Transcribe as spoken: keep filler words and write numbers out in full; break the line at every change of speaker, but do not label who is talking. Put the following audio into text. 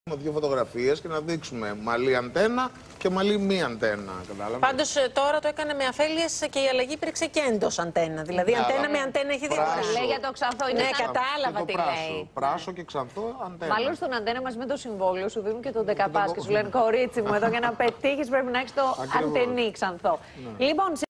δύο φωτογραφίες και να δείξουμε μαλλί αντένα και μαλλί μη αντένα.
Πάντως τώρα το έκανε με αφέλειες και η αλλαγή υπήρξε και εντός αντένα. Δηλαδή
ναι,
αντένα
αλλά...
με αντένα έχει διαφορά.
Λέει για το ξανθό.
Ναι, κατάλαβα τι
πράσο.
λέει.
Πράσο και ξανθό αντένα.
Μάλλον στον αντένα μαζί με το συμβόλαιο σου δίνουν και τον δεκαπάς και σου λένε κορίτσι μου εδώ για να πετύχεις πρέπει να έχεις το αντενή ξανθό. Λοιπόν,